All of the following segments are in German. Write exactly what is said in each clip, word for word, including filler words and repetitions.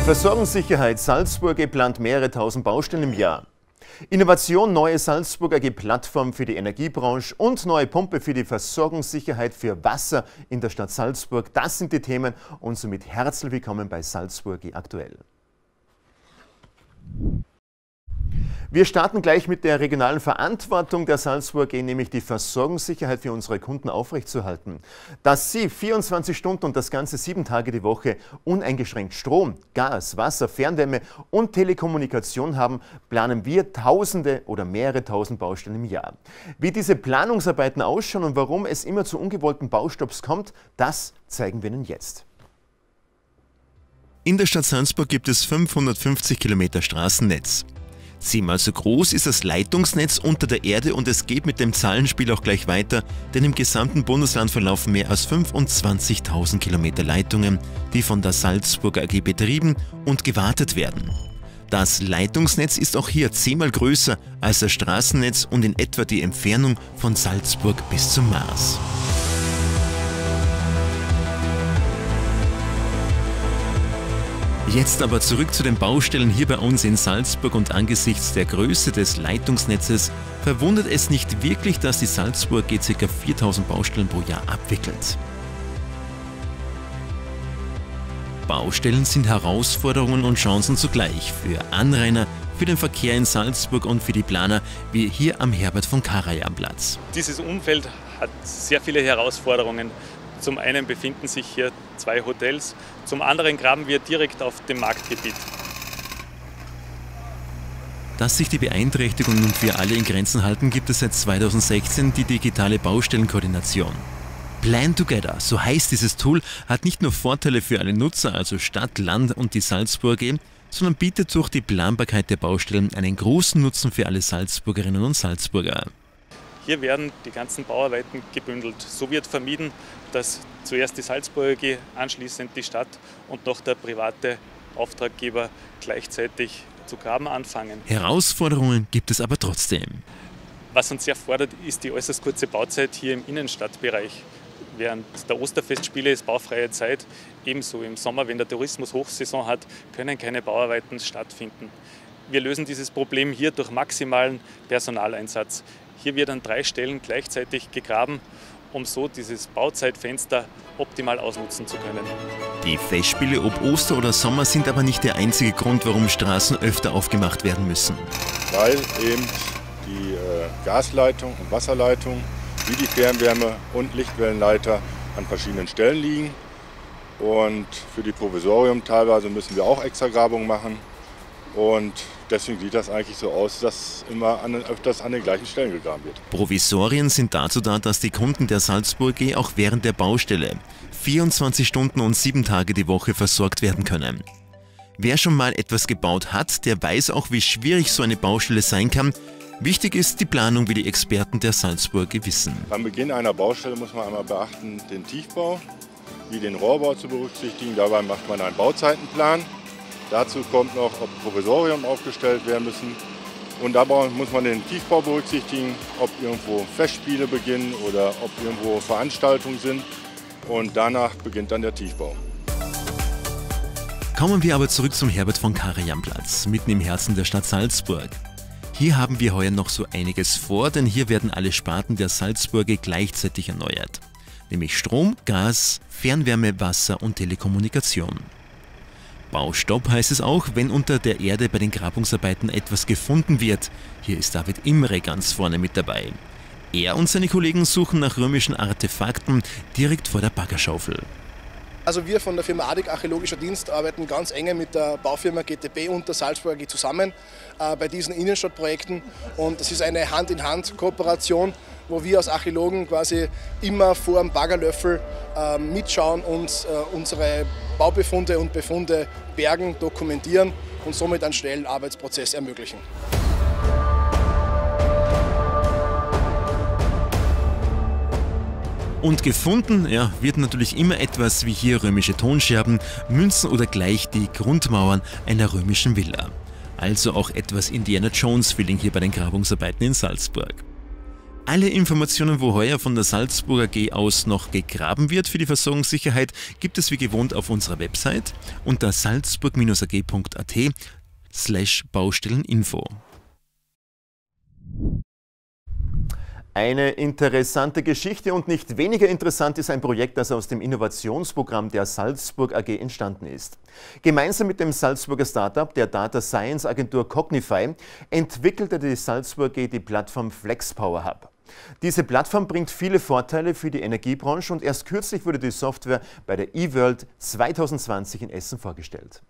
Versorgungssicherheit. Salzburg plant mehrere tausend Baustellen im Jahr. Innovation, neue Salzburg A G-Plattform für die Energiebranche und neue Pumpe für die Versorgungssicherheit für Wasser in der Stadt Salzburg. Das sind die Themen und somit herzlich willkommen bei Salzburg aktuell. Wir starten gleich mit der regionalen Verantwortung der Salzburg A G, nämlich die Versorgungssicherheit für unsere Kunden aufrechtzuerhalten. Dass sie vierundzwanzig Stunden und das ganze sieben Tage die Woche uneingeschränkt Strom, Gas, Wasser, Fernwärme und Telekommunikation haben, planen wir Tausende oder mehrere tausend Baustellen im Jahr. Wie diese Planungsarbeiten ausschauen und warum es immer zu ungewollten Baustopps kommt, das zeigen wir Ihnen jetzt. In der Stadt Salzburg gibt es fünfhundertfünfzig Kilometer Straßennetz. Zehnmal so groß ist das Leitungsnetz unter der Erde und es geht mit dem Zahlenspiel auch gleich weiter, denn im gesamten Bundesland verlaufen mehr als fünfundzwanzigtausend Kilometer Leitungen, die von der Salzburg A G betrieben und gewartet werden. Das Leitungsnetz ist auch hier zehnmal größer als das Straßennetz und in etwa die Entfernung von Salzburg bis zum Mars. Jetzt aber zurück zu den Baustellen hier bei uns in Salzburg und angesichts der Größe des Leitungsnetzes verwundert es nicht wirklich, dass die Salzburg A G ca. viertausend Baustellen pro Jahr abwickelt. Baustellen sind Herausforderungen und Chancen zugleich für Anrainer, für den Verkehr in Salzburg und für die Planer, wie hier am Herbert von Karajan Platz. Dieses Umfeld hat sehr viele Herausforderungen. Zum einen befinden sich hier zwei Hotels, zum anderen graben wir direkt auf dem Marktgebiet. Dass sich die Beeinträchtigungen für alle in Grenzen halten, gibt es seit zweitausendsechzehn die digitale Baustellenkoordination. Plan Together, so heißt dieses Tool, hat nicht nur Vorteile für alle Nutzer, also Stadt, Land und die Salzburg A G, sondern bietet durch die Planbarkeit der Baustellen einen großen Nutzen für alle Salzburgerinnen und Salzburger. Hier werden die ganzen Bauarbeiten gebündelt. So wird vermieden, dass zuerst die Salzburg A G, anschließend die Stadt und noch der private Auftraggeber gleichzeitig zu graben anfangen. Herausforderungen gibt es aber trotzdem. Was uns sehr fordert, ist die äußerst kurze Bauzeit hier im Innenstadtbereich. Während der Osterfestspiele ist baufreie Zeit. Ebenso im Sommer, wenn der Tourismus Hochsaison hat, können keine Bauarbeiten stattfinden. Wir lösen dieses Problem hier durch maximalen Personaleinsatz. Hier wird an drei Stellen gleichzeitig gegraben, um so dieses Bauzeitfenster optimal ausnutzen zu können. Die Festspiele, ob Oster oder Sommer, sind aber nicht der einzige Grund, warum Straßen öfter aufgemacht werden müssen. Weil eben die äh, Gasleitung und Wasserleitung, wie die Fernwärme- und Lichtwellenleiter an verschiedenen Stellen liegen. Und für die Provisorium teilweise müssen wir auch extra Grabungen machen. Und deswegen sieht das eigentlich so aus, dass immer an, öfters an den gleichen Stellen gegraben wird. Provisorien sind dazu da, dass die Kunden der Salzburg A G auch während der Baustelle vierundzwanzig Stunden und sieben Tage die Woche versorgt werden können. Wer schon mal etwas gebaut hat, der weiß auch, wie schwierig so eine Baustelle sein kann. Wichtig ist die Planung, wie die Experten der Salzburg A G wissen. Beim Beginn einer Baustelle muss man einmal beachten, den Tiefbau, wie den Rohrbau zu berücksichtigen. Dabei macht man einen Bauzeitenplan. Dazu kommt noch, ob Provisorium aufgestellt werden müssen. Und dabei muss man den Tiefbau berücksichtigen, ob irgendwo Festspiele beginnen oder ob irgendwo Veranstaltungen sind. Und danach beginnt dann der Tiefbau. Kommen wir aber zurück zum Herbert von Karajan Platz, mitten im Herzen der Stadt Salzburg. Hier haben wir heuer noch so einiges vor, denn hier werden alle Sparten der Salzburg A G gleichzeitig erneuert. Nämlich Strom, Gas, Fernwärme, Wasser und Telekommunikation. Baustopp heißt es auch, wenn unter der Erde bei den Grabungsarbeiten etwas gefunden wird. Hier ist David Imre ganz vorne mit dabei. Er und seine Kollegen suchen nach römischen Artefakten direkt vor der Baggerschaufel. Also wir von der Firma Adig Archäologischer Dienst arbeiten ganz eng mit der Baufirma G T B und der Salzburg A G zusammen äh, bei diesen Innenstadtprojekten. Und das ist eine Hand-in-Hand-Kooperation, wo wir als Archäologen quasi immer vor dem Baggerlöffel äh, mitschauen und äh, unsere Baubefunde und Befunde bergen, dokumentieren und somit einen schnellen Arbeitsprozess ermöglichen. Und gefunden, ja, wird natürlich immer etwas wie hier römische Tonscherben, Münzen oder gleich die Grundmauern einer römischen Villa. Also auch etwas Indiana Jones-Feeling hier bei den Grabungsarbeiten in Salzburg. Alle Informationen, wo heuer von der Salzburg A G aus noch gegraben wird für die Versorgungssicherheit, gibt es wie gewohnt auf unserer Website unter salzburg Bindestrich a g Punkt a t slash Baustelleninfo. Eine interessante Geschichte und nicht weniger interessant ist ein Projekt, das aus dem Innovationsprogramm der Salzburg A G entstanden ist. Gemeinsam mit dem Salzburger Startup der Data Science Agentur Cognify entwickelte die Salzburg A G die Plattform FlexPower Hub. Diese Plattform bringt viele Vorteile für die Energiebranche und erst kürzlich wurde die Software bei der eWorld zwanzig zwanzig in Essen vorgestellt.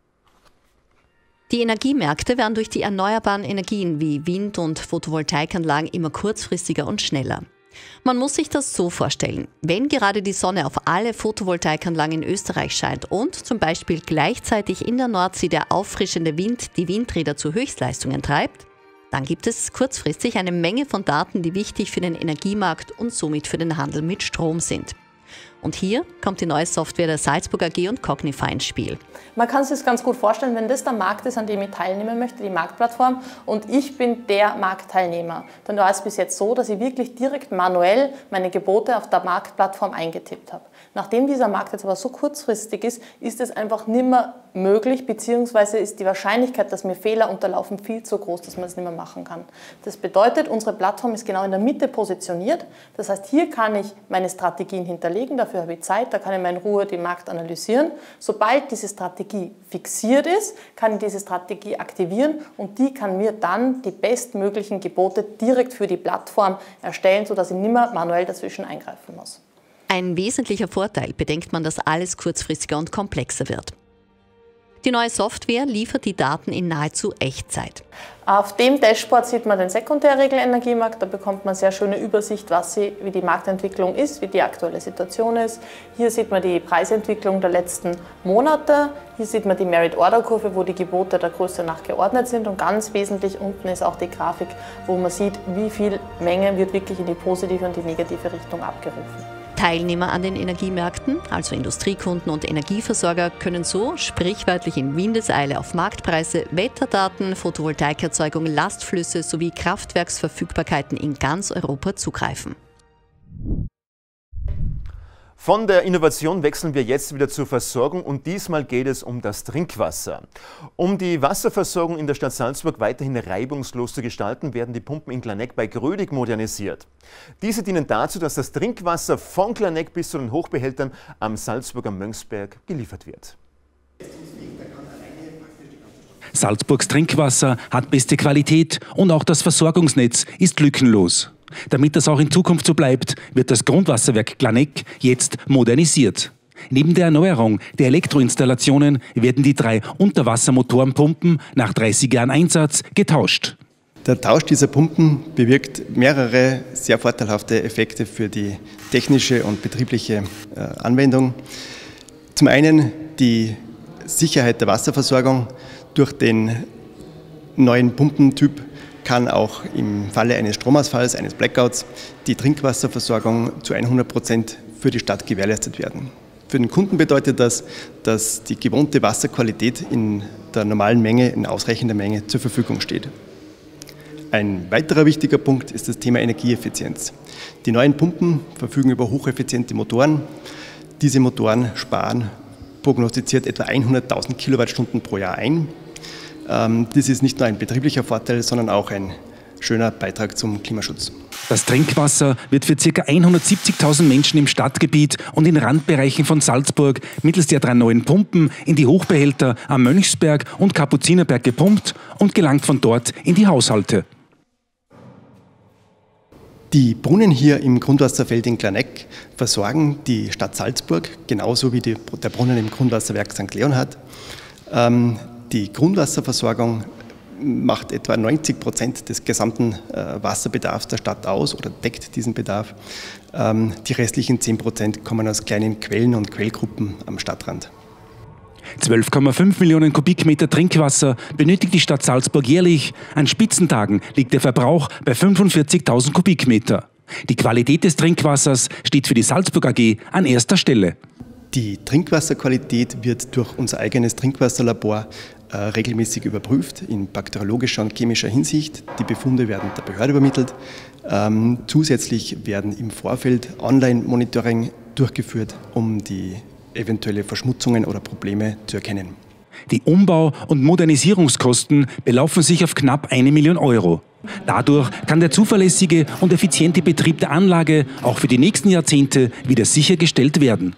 Die Energiemärkte werden durch die erneuerbaren Energien wie Wind- und Photovoltaikanlagen immer kurzfristiger und schneller. Man muss sich das so vorstellen: Wenn gerade die Sonne auf alle Photovoltaikanlagen in Österreich scheint und zum Beispiel gleichzeitig in der Nordsee der auffrischende Wind die Windräder zu Höchstleistungen treibt, dann gibt es kurzfristig eine Menge von Daten, die wichtig für den Energiemarkt und somit für den Handel mit Strom sind. Und hier kommt die neue Software der Salzburg A G und Cognify ins Spiel. Man kann sich das ganz gut vorstellen, wenn das der Markt ist, an dem ich teilnehmen möchte, die Marktplattform, und ich bin der Marktteilnehmer. Dann war es bis jetzt so, dass ich wirklich direkt manuell meine Gebote auf der Marktplattform eingetippt habe. Nachdem dieser Markt jetzt aber so kurzfristig ist, ist es einfach nicht mehr möglich, beziehungsweise ist die Wahrscheinlichkeit, dass mir Fehler unterlaufen, viel zu groß, dass man es nicht mehr machen kann. Das bedeutet, unsere Plattform ist genau in der Mitte positioniert. Das heißt, hier kann ich meine Strategien hinterlegen, dafür habe ich Zeit, da kann ich mal in Ruhe den Markt analysieren. Sobald diese Strategie fixiert ist, kann ich diese Strategie aktivieren und die kann mir dann die bestmöglichen Gebote direkt für die Plattform erstellen, sodass ich nicht mehr manuell dazwischen eingreifen muss. Ein wesentlicher Vorteil, bedenkt man, dass alles kurzfristiger und komplexer wird. Die neue Software liefert die Daten in nahezu Echtzeit. Auf dem Dashboard sieht man den Sekundärregelenergiemarkt. Da bekommt man eine sehr schöne Übersicht, was sie, wie die Marktentwicklung ist, wie die aktuelle Situation ist. Hier sieht man die Preisentwicklung der letzten Monate. Hier sieht man die Merit-Order-Kurve, wo die Gebote der Größe nach geordnet sind. Und ganz wesentlich unten ist auch die Grafik, wo man sieht, wie viel Menge wird wirklich in die positive und die negative Richtung abgerufen. Teilnehmer an den Energiemärkten, also Industriekunden und Energieversorger, können so sprichwörtlich in Windeseile auf Marktpreise, Wetterdaten, Photovoltaikerzeugung, Lastflüsse sowie Kraftwerksverfügbarkeiten in ganz Europa zugreifen. Von der Innovation wechseln wir jetzt wieder zur Versorgung und diesmal geht es um das Trinkwasser. Um die Wasserversorgung in der Stadt Salzburg weiterhin reibungslos zu gestalten, werden die Pumpen in Glaneck bei Grödig modernisiert. Diese dienen dazu, dass das Trinkwasser von Glaneck bis zu den Hochbehältern am Salzburger Mönchsberg geliefert wird. Salzburgs Trinkwasser hat beste Qualität und auch das Versorgungsnetz ist lückenlos. Damit das auch in Zukunft so bleibt, wird das Grundwasserwerk Glaneck jetzt modernisiert. Neben der Erneuerung der Elektroinstallationen werden die drei Unterwassermotorenpumpen nach dreißig Jahren Einsatz getauscht. Der Tausch dieser Pumpen bewirkt mehrere sehr vorteilhafte Effekte für die technische und betriebliche Anwendung. Zum einen die Sicherheit der Wasserversorgung. Durch den neuen Pumpentyp kann auch im Falle eines Stromausfalls, eines Blackouts, die Trinkwasserversorgung zu hundert Prozent für die Stadt gewährleistet werden. Für den Kunden bedeutet das, dass die gewohnte Wasserqualität in der normalen Menge, in ausreichender Menge zur Verfügung steht. Ein weiterer wichtiger Punkt ist das Thema Energieeffizienz. Die neuen Pumpen verfügen über hocheffiziente Motoren. Diese Motoren sparen prognostiziert etwa hunderttausend Kilowattstunden pro Jahr ein. Das ist nicht nur ein betrieblicher Vorteil, sondern auch ein schöner Beitrag zum Klimaschutz. Das Trinkwasser wird für ca. hundertsiebzigtausend Menschen im Stadtgebiet und in Randbereichen von Salzburg mittels der drei neuen Pumpen in die Hochbehälter am Mönchsberg und Kapuzinerberg gepumpt und gelangt von dort in die Haushalte. Die Brunnen hier im Grundwasserfeld in Glaneck versorgen die Stadt Salzburg, genauso wie die, der Brunnen im Grundwasserwerk Sankt Leonhard. Ähm, Die Grundwasserversorgung macht etwa neunzig Prozent des gesamten Wasserbedarfs der Stadt aus oder deckt diesen Bedarf. Die restlichen zehn Prozent kommen aus kleinen Quellen und Quellgruppen am Stadtrand. zwölf Komma fünf Millionen Kubikmeter Trinkwasser benötigt die Stadt Salzburg jährlich. An Spitzentagen liegt der Verbrauch bei fünfundvierzigtausend Kubikmeter. Die Qualität des Trinkwassers steht für die Salzburg A G an erster Stelle. Die Trinkwasserqualität wird durch unser eigenes Trinkwasserlabor äh, regelmäßig überprüft in bakteriologischer und chemischer Hinsicht. Die Befunde werden der Behörde übermittelt. Ähm, zusätzlich werden im Vorfeld Online-Monitoring durchgeführt, um die eventuelle Verschmutzungen oder Probleme zu erkennen. Die Umbau- und Modernisierungskosten belaufen sich auf knapp eine Million Euro. Dadurch kann der zuverlässige und effiziente Betrieb der Anlage auch für die nächsten Jahrzehnte wieder sichergestellt werden.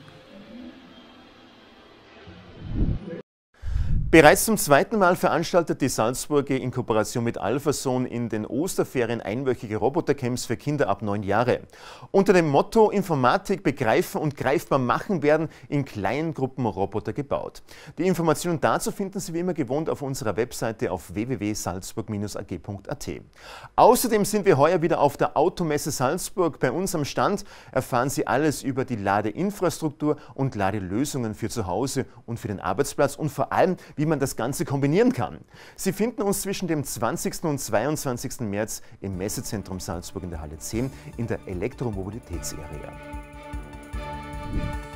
Bereits zum zweiten Mal veranstaltet die Salzburger in Kooperation mit Alphason in den Osterferien einwöchige Robotercamps für Kinder ab neun Jahre. Unter dem Motto Informatik begreifen und greifbar machen werden in kleinen Gruppen Roboter gebaut. Die Informationen dazu finden Sie wie immer gewohnt auf unserer Webseite auf w w w punkt salzburg Bindestrich a g punkt a t. Außerdem sind wir heuer wieder auf der Automesse Salzburg. Bei uns am Stand erfahren Sie alles über die Ladeinfrastruktur und Ladelösungen für zu Hause und für den Arbeitsplatz und vor allem, wie man das Ganze kombinieren kann. Sie finden uns zwischen dem zwanzigsten und zweiundzwanzigsten März im Messezentrum Salzburg in der Halle zehn in der Elektromobilitätsarea.